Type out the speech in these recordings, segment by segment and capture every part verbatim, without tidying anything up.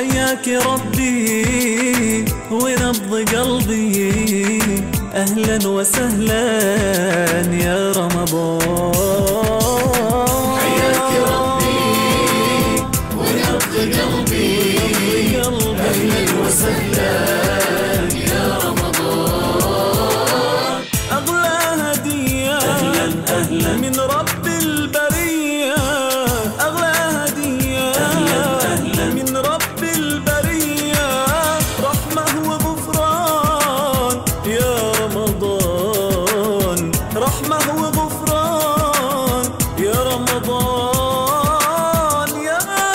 حياك ربي ونبض قلبي، أهلا وسهلا يا رمضان. حياك ربي ونبض قلبي، أهلا وسهلا يا رمضان. أغلى هدية أهلا أهلا من رب البرية، أغلى هدية أهلا أهلا من رب البرية، رحمة وغفران يا رمضان، رحمة وغفران يا رمضان يا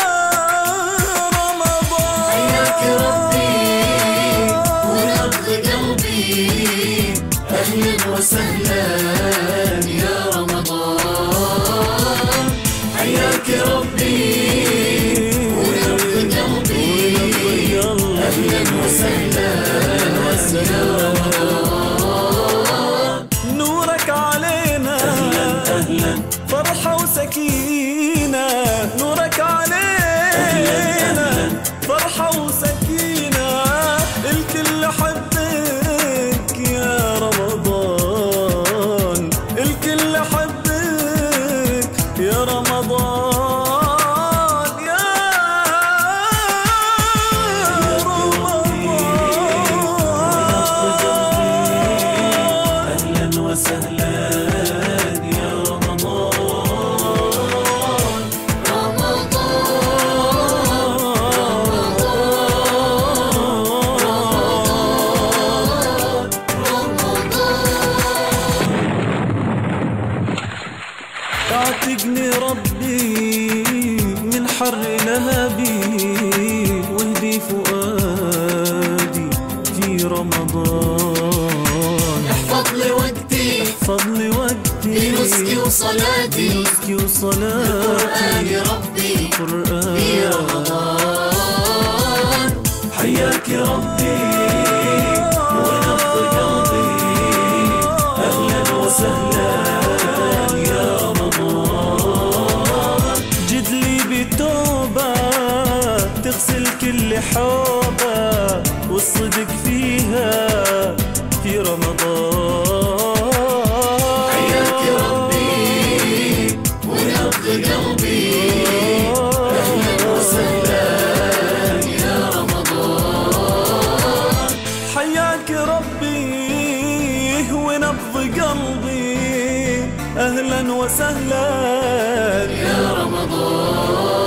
رمضان. حياك ربي ونبض قلبي، أهلا وسهلا يا رمضان. حياك ربي ونبض قلبي، أهلا وسهلا يا رمضان. نورك علينا أهلا أهلا فرحة وسكينة، نورك علينا فرحة وسكينة، الكل حبك يا رمضان، الكل حبك يا رمضان يا رمضان. أهلا وسهلا يا رمضان، اعتقني ربي من حر لهبي، واهدي فؤادي في رمضان. احفظ لي وقتي، احفظ لي وقتي بنسكي وصلاتي، بنسكي وصلاتي يا ربي القرآن في رمضان. حياك ربي ونبض قلبي، أهلا وسهلا يا رمضان. جد لي بتوبة تغسل كل حوبة، والصدق فيها في رمضان. حياك ربي ونبض قلبي، أهلا وسهلا يا رمضان. حياك ربي ونبض قلبي، أهلا وسهلا يا رمضان.